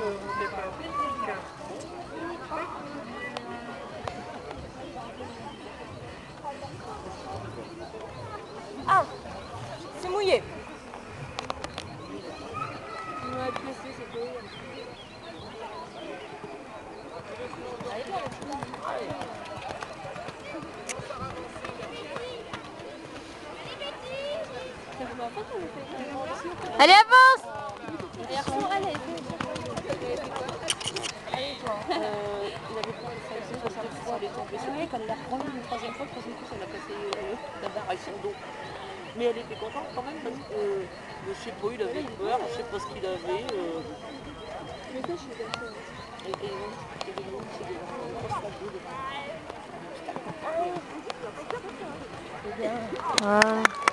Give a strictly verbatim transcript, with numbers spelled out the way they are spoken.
Ah, c'est mouillé. Allez, avance! Euh, il avait pas fait ça, ça s'est froid, elle est tombée sur lui. Quand elle l'a reprendue une troisième fois, le troisième coup, ça l'a cassé euh, la barre avec son dos. Mais elle était contente quand même parce que euh, je sais pas, il avait peur, je sais pas ce qu'il avait. Euh... Mais ça, je suis d'accord. Et, et donc, c'est des groupes, c'est des grosses fantômes devant. Ah.